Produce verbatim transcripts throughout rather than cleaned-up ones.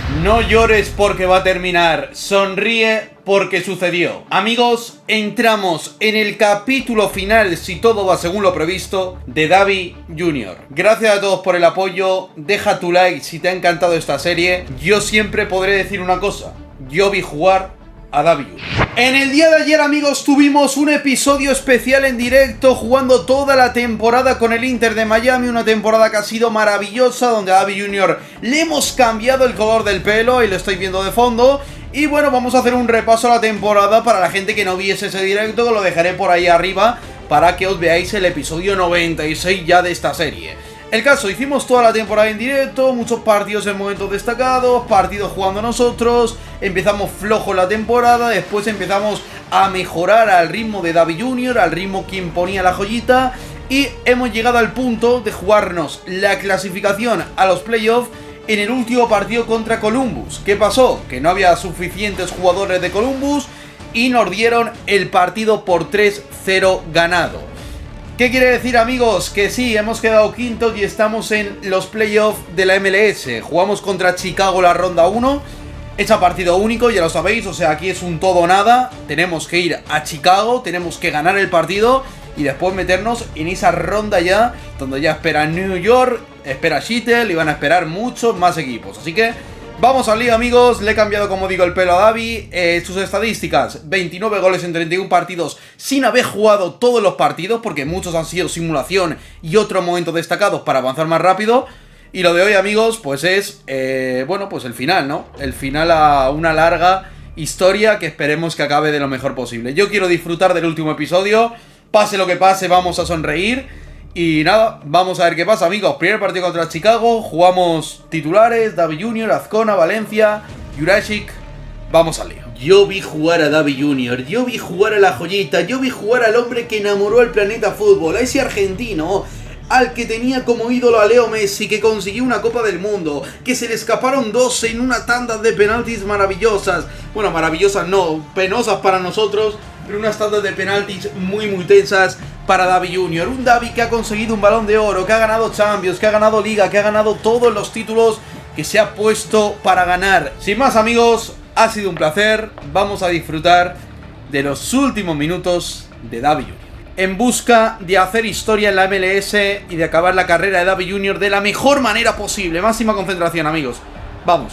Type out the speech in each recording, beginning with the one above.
No llores porque va a terminar, sonríe porque sucedió. Amigos, entramos en el capítulo final, si todo va según lo previsto, de Davi junior Gracias a todos por el apoyo, deja tu like si te ha encantado esta serie. Yo siempre podré decir una cosa, yo vi jugar a Davi junior En el día de ayer, amigos, tuvimos un episodio especial en directo jugando toda la temporada con el Inter de Miami. Una temporada que ha sido maravillosa, donde a Davi junior le hemos cambiado el color del pelo y lo estoy viendo de fondo. Y bueno, vamos a hacer un repaso a la temporada para la gente que no viese ese directo, que lo dejaré por ahí arriba para que os veáis el episodio noventa y seis ya de esta serie. El caso, hicimos toda la temporada en directo, muchos partidos en momentos destacados, partidos jugando nosotros, empezamos flojo la temporada, después empezamos a mejorar al ritmo de Davi junior, al ritmo que imponía la joyita, y hemos llegado al punto de jugarnos la clasificación a los playoffs en el último partido contra Columbus. ¿Qué pasó? Que no había suficientes jugadores de Columbus y nos dieron el partido por tres cero ganado. ¿Qué quiere decir, amigos? Que sí, hemos quedado quintos y estamos en los playoffs de la M L S. Jugamos contra Chicago la ronda uno. Es a partido único, ya lo sabéis, o sea, aquí es un todo o nada. Tenemos que ir a Chicago, tenemos que ganar el partido y después meternos en esa ronda ya, donde ya espera New York, espera Seattle y van a esperar muchos más equipos. Así que vamos al lío, amigos. Le he cambiado, como digo, el pelo a Davi. eh, Sus estadísticas, veintinueve goles en treinta y uno partidos sin haber jugado todos los partidos, porque muchos han sido simulación y otros momentos destacados para avanzar más rápido. Y lo de hoy, amigos, pues es, eh, bueno, pues el final, ¿no? El final a una larga historia que esperemos que acabe de lo mejor posible. Yo quiero disfrutar del último episodio. Pase lo que pase, vamos a sonreír. Y nada, vamos a ver qué pasa, amigos. Primer partido contra Chicago, jugamos titulares, Davi junior, Azcona, Valencia, Jurasic. Vamos al lío. Yo vi jugar a Davi junior, yo vi jugar a la joyita, yo vi jugar al hombre que enamoró al planeta fútbol, a ese argentino, al que tenía como ídolo a Leo Messi, que consiguió una Copa del Mundo, que se le escaparon dos en una tanda de penaltis maravillosas. Bueno, maravillosas no, penosas para nosotros, pero unas tandas de penaltis muy muy tensas para Davi junior Un Davi que ha conseguido un Balón de Oro, que ha ganado Champions, que ha ganado Liga, que ha ganado todos los títulos que se ha puesto para ganar. Sin más, amigos, ha sido un placer. Vamos a disfrutar de los últimos minutos de Davi junior en busca de hacer historia en la M L S y de acabar la carrera de Davi junior de la mejor manera posible. Máxima concentración, amigos. Vamos.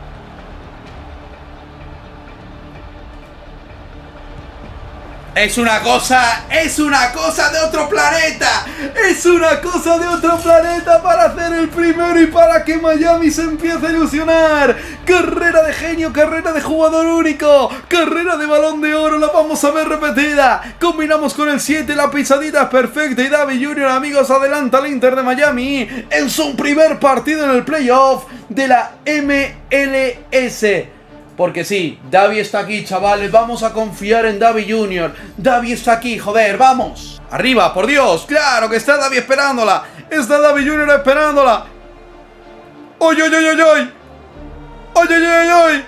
Es una cosa, es una cosa de otro planeta. Es una cosa de otro planeta para hacer el primero y para que Miami se empiece a ilusionar. Carrera de genio, carrera de jugador único, carrera de Balón de Oro, la vamos a ver repetida. Combinamos con el siete, la pisadita es perfecta y Davi junior, amigos, adelanta al Inter de Miami en su primer partido en el playoff de la M L S. Porque sí, Davi está aquí, chavales, vamos a confiar en Davi junior Davi está aquí, joder, vamos. Arriba, por Dios, claro que está Davi esperándola. Está Davi junior esperándola. ¡Oy, oy, oy, oy, oy! ¡Oy, oy, oy, oy!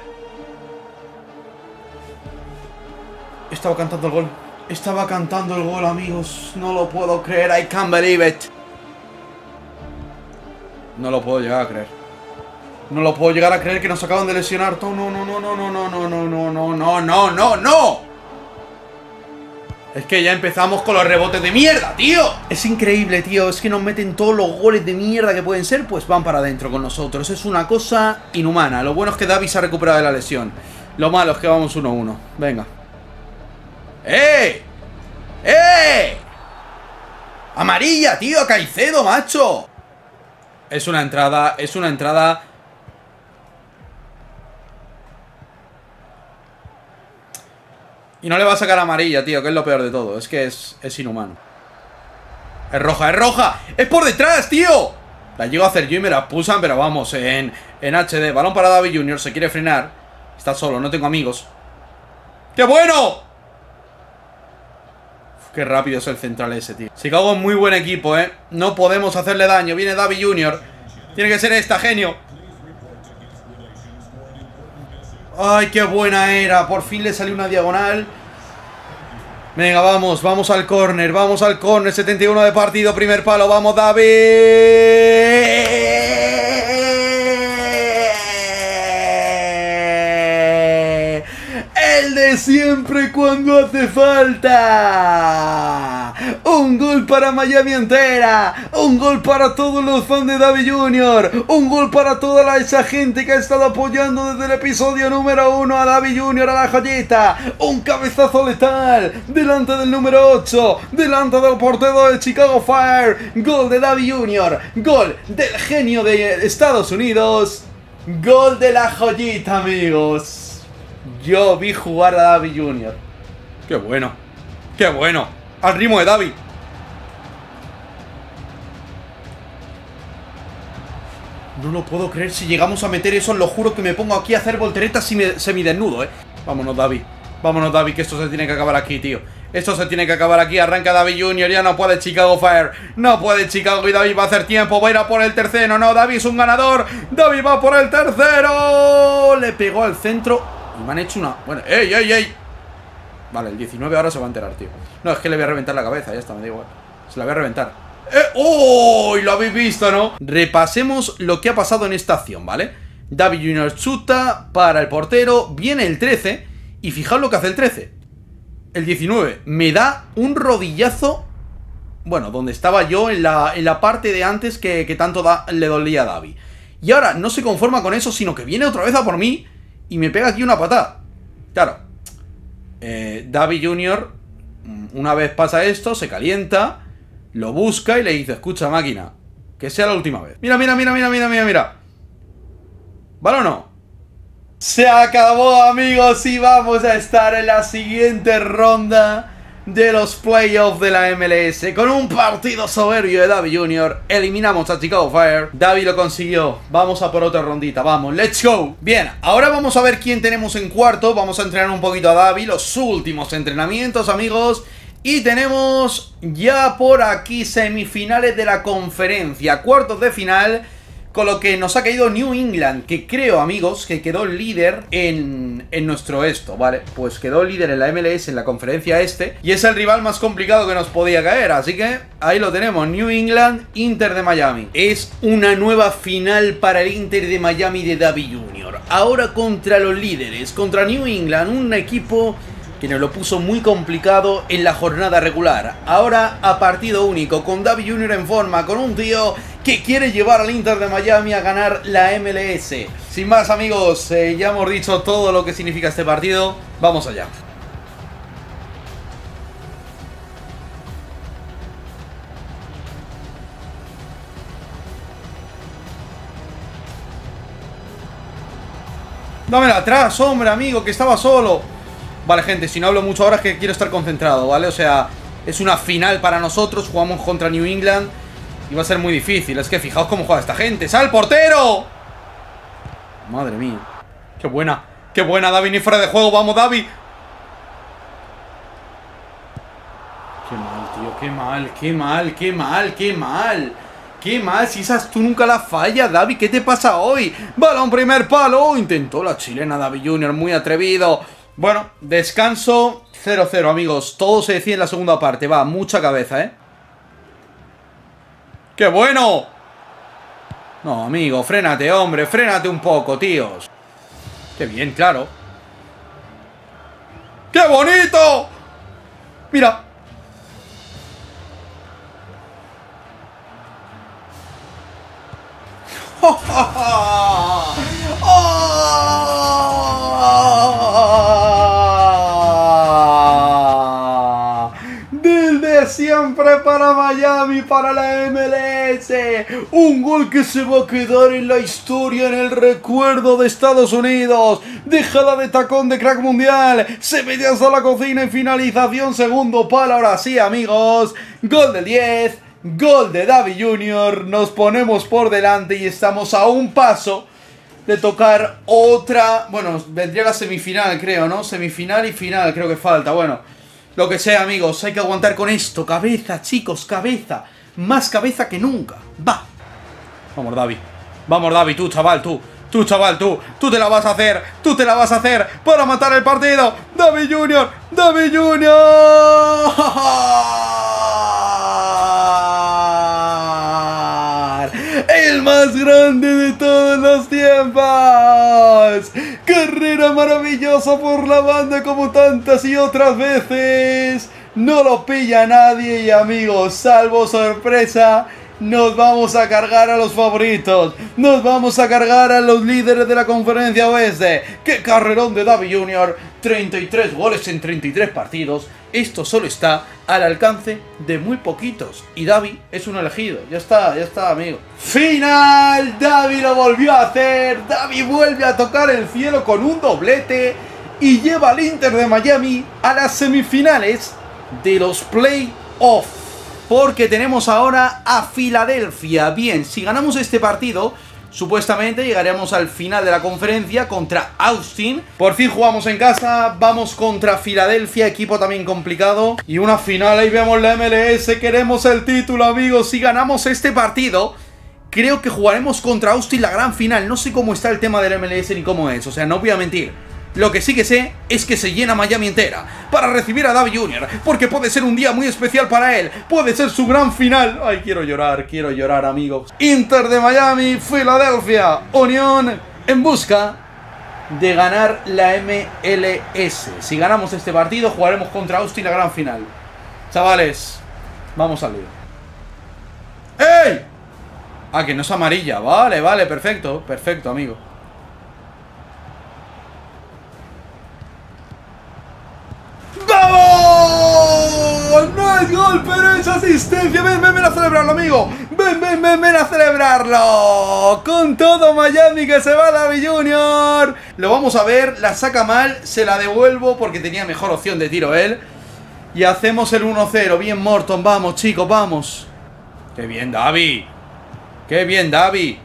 Estaba cantando el gol. Estaba cantando el gol, amigos. No lo puedo creer, I can't believe it. No lo puedo llegar a creer. No lo puedo llegar a creer que nos acaban de lesionar. No, no, no, no, no, no, no, no, no, no, no, no, no, no, no. Es que ya empezamos con los rebotes de mierda, tío. Es increíble, tío. Es que nos meten todos los goles de mierda que pueden ser, pues van para adentro con nosotros. Es una cosa inhumana. Lo bueno es que Davi se ha recuperado de la lesión. Lo malo es que vamos uno uno. Venga. ¡Eh! ¡Eh! ¡Amarilla, tío! ¡Caicedo, macho! Es una entrada, es una entrada... Y no le va a sacar amarilla, tío, que es lo peor de todo. Es que es, es inhumano. Es roja, es roja. ¡Es por detrás, tío! La llego a hacer yo y me la expulsan, pero vamos, en, en H D. Balón para Davi junior, se quiere frenar. Está solo, no tengo amigos. ¡Qué bueno! Uf, qué rápido es el central ese, tío. Chicago es muy buen equipo, ¿eh? No podemos hacerle daño. Viene Davi junior Tiene que ser esta, genio. ¡Ay, qué buena era! Por fin le salió una diagonal. Venga, vamos, vamos al córner, vamos al córner. setenta y uno de partido, primer palo. ¡Vamos, Davi! de siempre cuando hace falta. Un gol para Miami entera, un gol para todos los fans de Davi junior, un gol para toda la, esa gente que ha estado apoyando desde el episodio número uno a Davi junior, a la joyita. Un cabezazo letal delante del número ocho, delante del portero de Chicago Fire. Gol de Davi junior, gol del genio de Estados Unidos, gol de la joyita, amigos. Yo vi jugar a Davi junior Qué bueno, qué bueno. Al ritmo de Davi. No lo puedo creer. Si llegamos a meter eso, lo juro que me pongo aquí a hacer volteretas semidesnudo, eh. Vámonos, Davi. Vámonos, Davi, que esto se tiene que acabar aquí, tío. Esto se tiene que acabar aquí. Arranca Davi junior Ya no puede Chicago Fire. No puede Chicago y Davi va a hacer tiempo. Va a ir a por el tercero. No, Davi es un ganador. Davi va por el tercero. Le pegó al centro. Y me han hecho una... Bueno, ¡ey, ey, ey! Vale, el diecinueve ahora se va a enterar, tío. No, es que le voy a reventar la cabeza. Ya está, me da igual. Se la voy a reventar. ¡Eh! ¡Oh! Lo habéis visto, ¿no? Repasemos lo que ha pasado en esta acción, ¿vale? Davi junior chuta para el portero. Viene el trece. Y fijaos lo que hace el trece. El diecinueve me da un rodillazo. Bueno, donde estaba yo en la, en la parte de antes que, que tanto da, le dolía a Davi. Y ahora no se conforma con eso, sino que viene otra vez a por mí y me pega aquí una patada. Claro, eh, Davi junior, una vez pasa esto, se calienta, lo busca y le dice: escucha, máquina, que sea la última vez. Mira, mira, mira, mira, mira, mira, mira. ¿Vale o no? Se acabó, amigos, y vamos a estar en la siguiente ronda de los playoffs de la M L S con un partido soberbio de Davi junior Eliminamos a Chicago Fire. Davi lo consiguió. Vamos a por otra rondita. Vamos, let's go. Bien, ahora vamos a ver quién tenemos en cuarto. Vamos a entrenar un poquito a Davi. Los últimos entrenamientos, amigos. Y tenemos ya por aquí semifinales de la conferencia, cuartos de final, con lo que nos ha caído New England, que creo, amigos, que quedó líder en, en nuestro esto, ¿vale? Pues quedó líder en la M L S, en la conferencia este, y es el rival más complicado que nos podía caer, así que ahí lo tenemos, New England, Inter de Miami. Es una nueva final para el Inter de Miami de Davi junior Ahora contra los líderes, contra New England, un equipo que nos lo puso muy complicado en la jornada regular. Ahora a partido único, con Davi junior en forma, con un tío que quiere llevar al Inter de Miami a ganar la M L S. Sin más, amigos, eh, ya hemos dicho todo lo que significa este partido. Vamos allá. Dámela atrás, hombre, amigo, que estaba solo. Vale, gente, si no hablo mucho ahora es que quiero estar concentrado, ¿vale? O sea, es una final para nosotros, jugamos contra New England y va a ser muy difícil. Es que fijaos cómo juega esta gente. ¡Sal, portero! Madre mía. Qué buena, qué buena, Davi, ni fuera de juego. Vamos, Davi. Qué mal, tío, qué mal, qué mal, qué mal, qué mal. Qué mal, si esas tú nunca la fallas, Davi. ¿Qué te pasa hoy? Balón primer palo. Intentó la chilena Davi junior, muy atrevido. Bueno, descanso cero cero, amigos. Todo se decide en la segunda parte. Va, mucha cabeza, ¿eh? ¡Qué bueno! No, amigo, frénate, hombre. Frénate un poco, tíos. ¡Qué bien, claro! ¡Qué bonito! Mira. ¡Oh, oh, oh! Desde siempre para Miami, para la M L S. Un gol que se va a quedar en la historia, en el recuerdo de Estados Unidos. Dejada de tacón de crack mundial. Se mete hasta la cocina y finalización, segundo palo. Ahora sí, amigos. Gol del diez. Gol de Davi junior Nos ponemos por delante y estamos a un paso de tocar otra... Bueno, vendría la semifinal, creo, ¿no? Semifinal y final, creo que falta. Bueno, lo que sea, amigos. Hay que aguantar con esto. Cabeza, chicos, cabeza. Más cabeza que nunca. Va. Vamos, Davi. Vamos, Davi, tú, chaval, tú. Tú, chaval, tú. Tú te la vas a hacer. Tú te la vas a hacer para matar el partido. Davi junior Davi junior El más grande de todos los tiempos. paz! Carrera maravillosa por la banda como tantas y otras veces. No lo pilla nadie y amigos, salvo sorpresa, nos vamos a cargar a los favoritos. Nos vamos a cargar a los líderes de la conferencia oeste. ¡Qué carrerón de Davi junior! treinta y tres goles en treinta y tres partidos. Esto solo está al alcance de muy poquitos. Y Davi es un elegido. Ya está, ya está, amigo. ¡Final! Davi lo volvió a hacer. Davi vuelve a tocar el cielo con un doblete. Y lleva al Inter de Miami a las semifinales de los playoffs. Porque tenemos ahora a Filadelfia. Bien, si ganamos este partido, supuestamente llegaremos al final de la conferencia contra Austin. Por fin jugamos en casa, vamos contra Filadelfia, equipo también complicado. Y una final, ahí vemos la M L S, queremos el título, amigos. Si ganamos este partido, creo que jugaremos contra Austin la gran final. No sé cómo está el tema del M L S ni cómo es, o sea, no voy a mentir. Lo que sí que sé es que se llena Miami entera para recibir a Davi junior, porque puede ser un día muy especial para él. Puede ser su gran final. Ay, quiero llorar, quiero llorar, amigos. Inter de Miami, Filadelfia, Unión en busca de ganar la M L S. Si ganamos este partido, jugaremos contra Austin la gran final. Chavales, vamos al lío. ¡Ey! Ah, que no es amarilla. Vale, vale, perfecto, perfecto, amigo. ¡Vamos! No es gol, pero es asistencia. Ven, ven, ven a celebrarlo, amigo. Ven, ven, ven, ven a celebrarlo. Con todo Miami que se va Davi junior. Lo vamos a ver, la saca mal. Se la devuelvo porque tenía mejor opción de tiro él. Y hacemos el uno cero. Bien, Morton, vamos, chicos, vamos. ¡Qué bien, Davi! ¡Qué bien, Davi!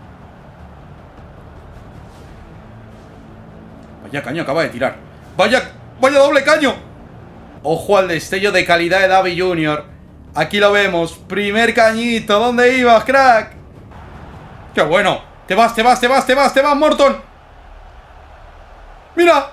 Vaya caño acaba de tirar. ¡Vaya, vaya doble caño! Ojo al destello de calidad de Davi junior. Aquí lo vemos. Primer cañito. ¿Dónde ibas, crack? ¡Qué bueno! Te vas, te vas, te vas, te vas, te vas, Morton. ¡Mira!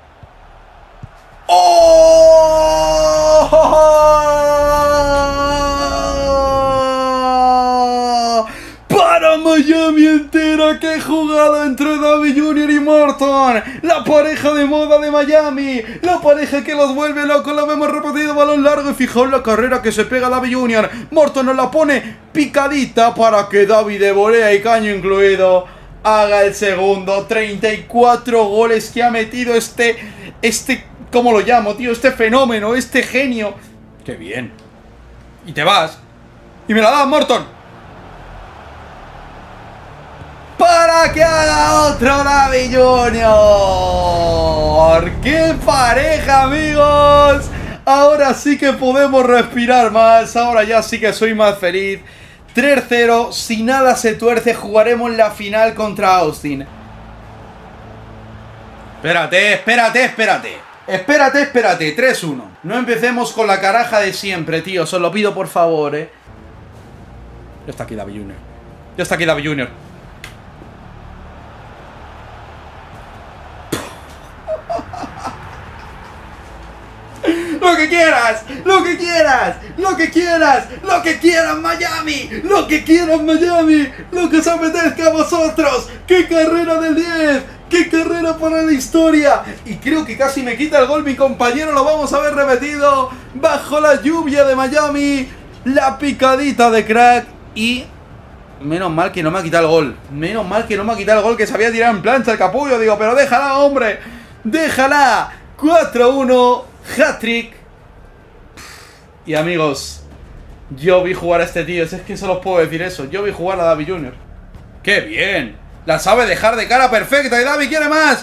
¡Oh! ¡Para Miami entera! ¡Qué jugada entre Davi junior y Morton! La pareja de moda de Miami. La pareja que los vuelve locos. Lo vemos repetido, balón largo. Y fijaos la carrera que se pega Davi junior. Morton nos la pone picadita para que Davi de volea y caño incluido haga el segundo. treinta y cuatro goles que ha metido este... Este... ¿Cómo lo llamo, tío? Este fenómeno, este genio. ¡Qué bien! Y te vas. Y me la das, Morton. Para que haga otro Davi junior. ¡Qué pareja, amigos! Ahora sí que podemos respirar más. Ahora ya sí que soy más feliz. tres cero. Si nada se tuerce, jugaremos la final contra Austin. Espérate, espérate, espérate. Espérate, espérate. tres uno. No empecemos con la caraja de siempre, tío. Os lo pido, por favor, eh. Ya está aquí Davi junior. Ya está aquí Davi junior. Lo que quieras, lo que quieras, lo que quieras, lo que quieras Miami, lo que quieras Miami, lo que os apetezca a vosotros. ¡Qué carrera del diez! ¡Qué carrera para la historia! Y creo que casi me quita el gol mi compañero, lo vamos a ver repetido. Bajo la lluvia de Miami, la picadita de crack y... Menos mal que no me ha quitado el gol. Menos mal que no me ha quitado el gol, que se había tirado en plancha el capullo. Digo, pero déjala, hombre. Déjala. cuatro uno. Hat-trick. Y amigos, yo vi jugar a este tío. Es que solo os puedo decir eso. Yo vi jugar a Davi junior. ¡Qué bien! La sabe dejar de cara perfecta. Y Davi quiere más.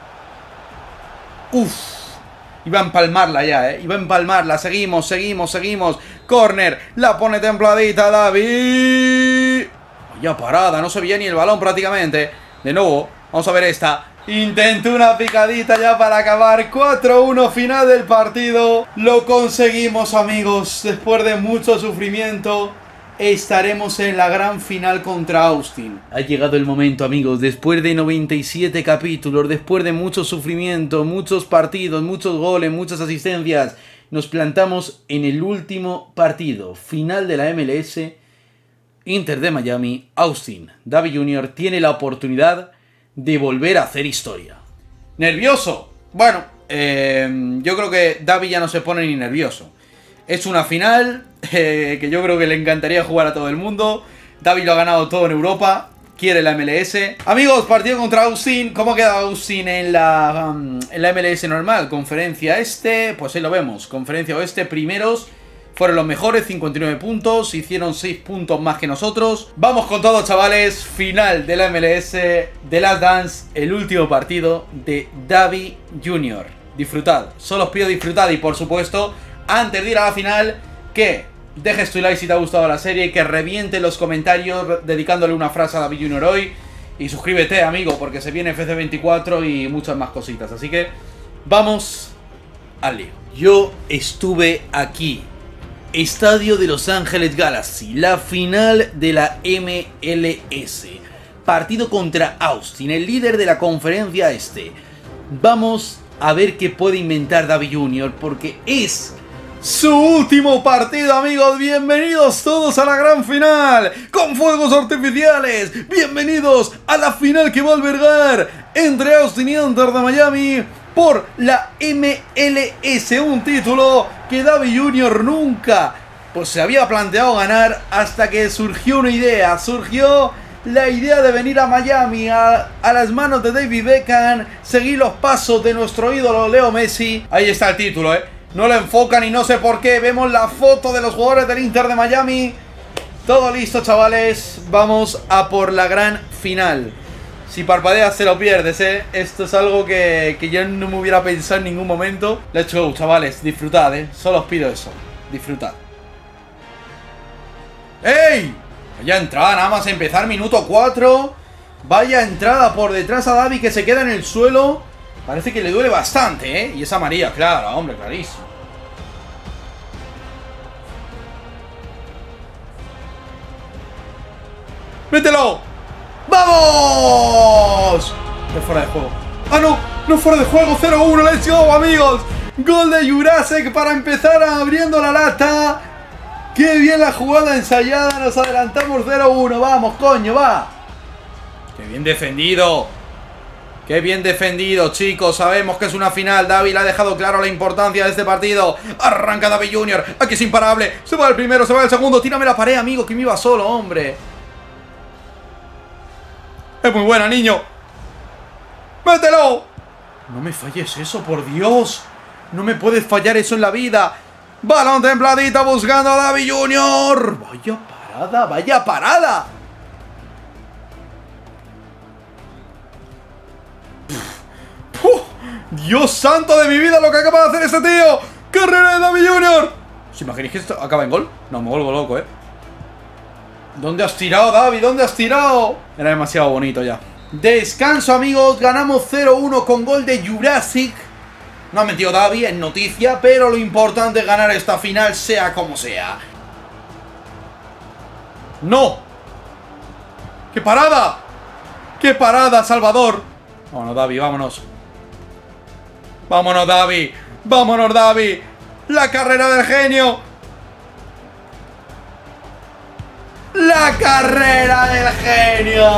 Uf. Iba a empalmarla ya, eh. Iba a empalmarla. Seguimos, seguimos, seguimos. Corner. La pone templadita Davi. Vaya parada. No se veía ni el balón prácticamente. De nuevo. Vamos a ver esta. Intento una picadita ya para acabar. cuatro uno, final del partido. Lo conseguimos, amigos. Después de mucho sufrimiento, estaremos en la gran final contra Austin. Ha llegado el momento, amigos. Después de noventa y siete capítulos, después de mucho sufrimiento, muchos partidos, muchos goles, muchas asistencias, nos plantamos en el último partido, final de la M L S. Inter de Miami, Austin Davi junior tiene la oportunidad de volver a hacer historia. ¿Nervioso? Bueno, eh, yo creo que Davi ya no se pone ni nervioso. Es una final eh, que yo creo que le encantaría jugar a todo el mundo. Davi lo ha ganado todo en Europa. Quiere la M L S. Amigos, partido contra Austin. ¿Cómo ha quedado Austin en la, um, en la M L S normal? Conferencia este, pues ahí lo vemos. Conferencia oeste, primeros. Fueron los mejores, cincuenta y nueve puntos. Hicieron seis puntos más que nosotros. Vamos con todo, chavales. Final de la M L S de Last Dance. El último partido de Davi junior Disfrutad. Solo os pido disfrutad. Y por supuesto, antes de ir a la final, que dejes tu like si te ha gustado la serie. Y que reviente los comentarios dedicándole una frase a Davi junior hoy. Y suscríbete, amigo, porque se viene F C veinticuatro y muchas más cositas. Así que vamos al lío. Yo estuve aquí. Estadio de Los Ángeles Galaxy, la final de la M L S. Partido contra Austin, el líder de la conferencia este. Vamos a ver qué puede inventar Davi junior, porque es su último partido, amigos. Bienvenidos todos a la gran final, con fuegos artificiales. Bienvenidos a la final que va a albergar entre Austin y Inter de Miami por la M L S, un título que Davi junior nunca pues se había planteado ganar, hasta que surgió una idea, surgió la idea de venir a Miami, a, a las manos de David Beckham, seguir los pasos de nuestro ídolo Leo Messi. Ahí está el título, eh, no lo enfocan y no sé por qué. Vemos la foto de los jugadores del Inter de Miami. Todo listo, chavales, vamos a por la gran final. Si parpadeas te lo pierdes, eh. Esto es algo que, que yo no me hubiera pensado en ningún momento. Let's go, chavales, disfrutad, eh. Solo os pido eso, disfrutad. ¡Ey! Vaya entrada, nada más empezar, minuto cuatro. Vaya entrada por detrás a Davi, que se queda en el suelo. Parece que le duele bastante, eh. Y es amarilla, claro, hombre, clarísimo. ¡Mételo! ¡Vamos! Es fuera de juego. ¡Ah, no! ¡No fuera de juego! cero uno, let's go, amigos. Gol de Jurasek para empezar abriendo la lata. ¡Qué bien la jugada ensayada! Nos adelantamos cero uno. ¡Vamos, coño, va! ¡Qué bien defendido! ¡Qué bien defendido, chicos! Sabemos que es una final. Davi le ha dejado claro la importancia de este partido. Arranca Davi junior Aquí es imparable. Se va el primero, se va el segundo. Tírame la pared, amigo, que me iba solo, hombre. Es muy buena, niño. ¡Mételo! No me falles eso, por Dios. No me puedes fallar eso en la vida. Balón templadito buscando a Davi junior Vaya parada, vaya parada. Uf, Dios santo de mi vida, lo que acaba de hacer este tío. Carrera de Davi junior ¿Os imagináis que esto acaba en gol? No, me vuelvo loco, eh. ¿Dónde has tirado, Davi? ¿Dónde has tirado? Era demasiado bonito ya. Descanso, amigos. Ganamos cero uno con gol de Jurasek. No ha metido Davi, en noticia, pero lo importante es ganar esta final, sea como sea. ¡No! ¡Qué parada! ¡Qué parada, Salvador! Vámonos, Davi, vámonos. Vámonos, Davi. Vámonos, Davi. La carrera del genio. La carrera del genio.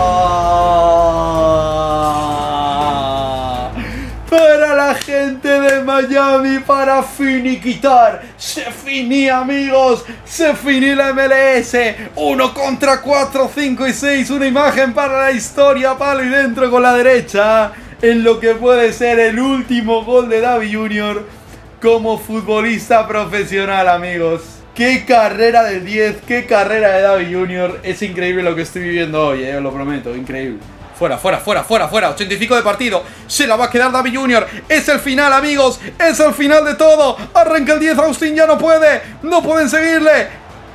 Para la gente de Miami, para finiquitar. Se finí, amigos. Se finí la M L S. Uno contra cuatro, cinco y seis. Una imagen para la historia. Palo y dentro con la derecha. En lo que puede ser el último gol de Davi junior como futbolista profesional, amigos. Qué carrera del diez, qué carrera de Davi junior Es increíble lo que estoy viviendo hoy, eh, os lo prometo, increíble. Fuera, fuera, fuera, fuera, fuera. ochenta y cinco de partido. Se la va a quedar Davi junior Es el final, amigos. Es el final de todo. Arranca el diez. Austin ya no puede. No pueden seguirle.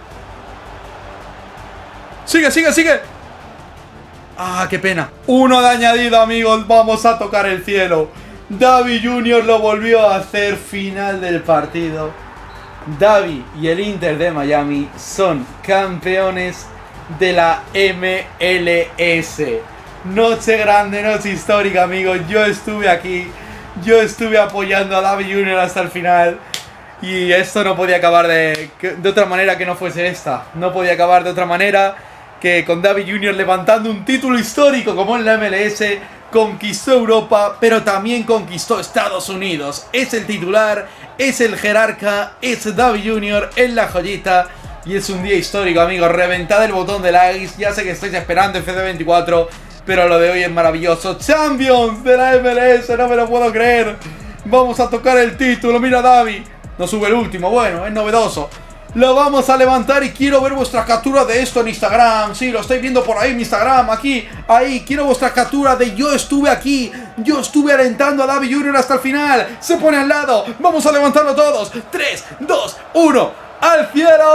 Sigue, sigue, sigue. Ah, qué pena. Uno de añadido, amigos. Vamos a tocar el cielo. Davi junior lo volvió a hacer. Final del partido. Davi y el Inter de Miami son campeones de la M L S. Noche grande, noche histórica, amigos. Yo estuve aquí. Yo estuve apoyando a Davi junior hasta el final. Y esto no podía acabar de, de otra manera que no fuese esta. No podía acabar de otra manera que con Davi junior levantando un título histórico como en la M L S. Conquistó Europa, pero también conquistó Estados Unidos. Es el titular, es el jerarca, es Davi junior, es la joyita. Y es un día histórico, amigos. Reventad el botón de likes. Ya sé que estáis esperando F C veinticuatro, pero lo de hoy es maravilloso. Champions de la M L S, no me lo puedo creer. Vamos a tocar el título, mira Davi. No sube el último, bueno, es novedoso. Lo vamos a levantar y quiero ver vuestras capturas de esto en Instagram. Sí, lo estáis viendo por ahí en Instagram, aquí, ahí. Quiero vuestras capturas de yo estuve aquí, yo estuve alentando a Davi junior hasta el final. Se pone al lado, vamos a levantarlo todos. tres, dos, uno. ¡Al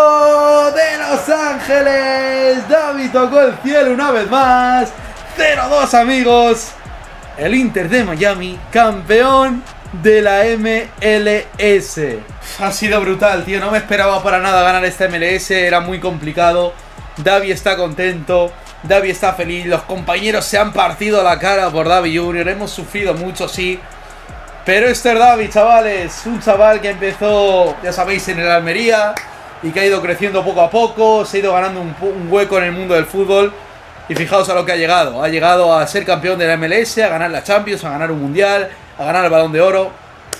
cielo de Los Ángeles! Davi tocó el cielo una vez más. cero dos, amigos. El Inter de Miami, campeón de la M L S. Ha sido brutal, tío. No me esperaba para nada ganar esta M L S. Era muy complicado. Davi está contento. Davi está feliz. Los compañeros se han partido la cara por Davi junior Hemos sufrido mucho, sí. Pero este es Davi, chavales. Un chaval que empezó, ya sabéis, en el Almería. Y que ha ido creciendo poco a poco. Se ha ido ganando un, un hueco en el mundo del fútbol. Y fijaos a lo que ha llegado. Ha llegado a ser campeón de la M L S. A ganar la Champions. A ganar un Mundial. A ganar el Balón de Oro.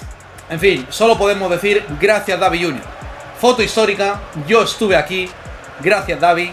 En fin, solo podemos decir gracias Davi junior Foto histórica, yo estuve aquí. Gracias Davi.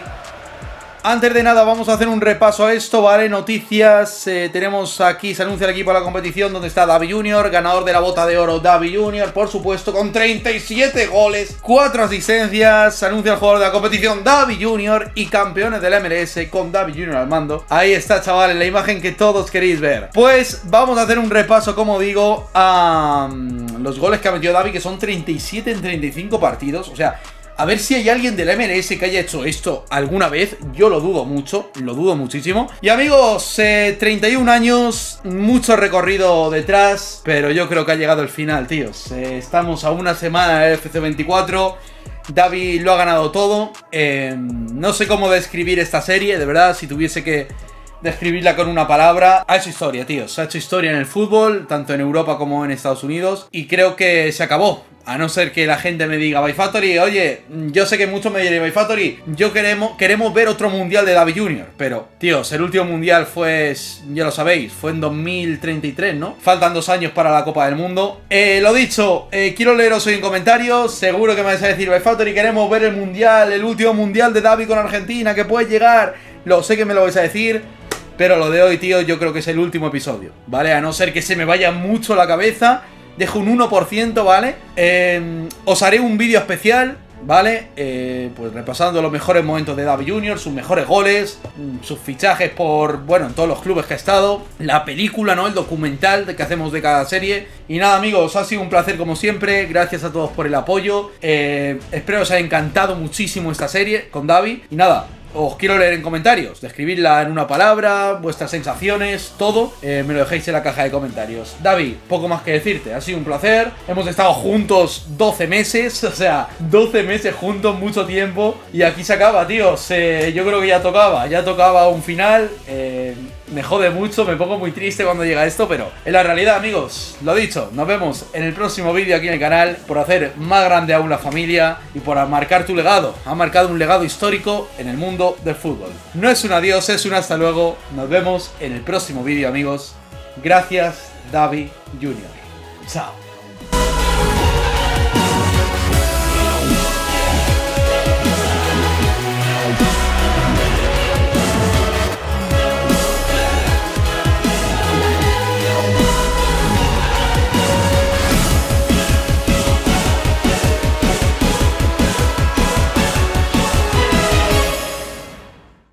Antes de nada vamos a hacer un repaso a esto, ¿vale? Noticias, eh, tenemos aquí, se anuncia el equipo de la competición donde está Davi junior Ganador de la bota de oro Davi junior Por supuesto, con treinta y siete goles, cuatro asistencias. Se anuncia el jugador de la competición Davi junior Y campeones de la M L S con Davi junior al mando. Ahí está, chavales, la imagen que todos queréis ver. Pues vamos a hacer un repaso, como digo, a um, los goles que ha metido Davi, que son treinta y siete en treinta y cinco partidos. O sea, a ver si hay alguien de la M L S que haya hecho esto alguna vez. Yo lo dudo mucho, lo dudo muchísimo. Y amigos, eh, treinta y un años, mucho recorrido detrás, pero yo creo que ha llegado el final, tíos. Eh, estamos a una semana del F C veinticuatro. Davi lo ha ganado todo. Eh, no sé cómo describir esta serie, de verdad, si tuviese que describirla con una palabra. Ha hecho historia, tíos. Ha hecho historia en el fútbol, tanto en Europa como en Estados Unidos. Y creo que se acabó. A no ser que la gente me diga, Byfactory, oye, yo sé que muchos me dirán, Byfactory, yo queremos, queremos ver otro mundial de Davi junior Pero, tíos, el último mundial fue, ya lo sabéis, fue en dos mil treinta y tres, ¿no? Faltan dos años para la Copa del Mundo. Eh, lo dicho, eh, quiero leeros hoy en comentarios. Seguro que me vais a decir, Byfactory, queremos ver el mundial, el último mundial de Davi con Argentina, que puede llegar. Lo sé que me lo vais a decir. Pero lo de hoy, tío, yo creo que es el último episodio, ¿vale? A no ser que se me vaya mucho la cabeza. Dejo un uno por ciento, ¿vale? Eh, os haré un vídeo especial, ¿vale? Eh, pues repasando los mejores momentos de Davi junior Sus mejores goles, sus fichajes por, bueno, en todos los clubes que ha estado. La película, ¿no? El documental de que hacemos de cada serie. Y nada, amigos, ha sido un placer como siempre. Gracias a todos por el apoyo. eh, Espero os haya encantado muchísimo esta serie con Davi. Y nada, os quiero leer en comentarios, describirla en una palabra, vuestras sensaciones, todo, eh, me lo dejéis en la caja de comentarios. Davi, poco más que decirte, ha sido un placer. Hemos estado juntos doce meses, o sea, doce meses juntos, mucho tiempo. Y aquí se acaba, tíos. Eh, yo creo que ya tocaba, ya tocaba un final. Eh, me jode mucho, me pongo muy triste cuando llega esto, pero es la realidad, amigos. Lo dicho, nos vemos en el próximo vídeo aquí en el canal, por hacer más grande aún la familia y por marcar tu legado. Ha marcado un legado histórico en el mundo del fútbol. No es un adiós, es un hasta luego. Nos vemos en el próximo vídeo, amigos. Gracias, Davi junior Chao.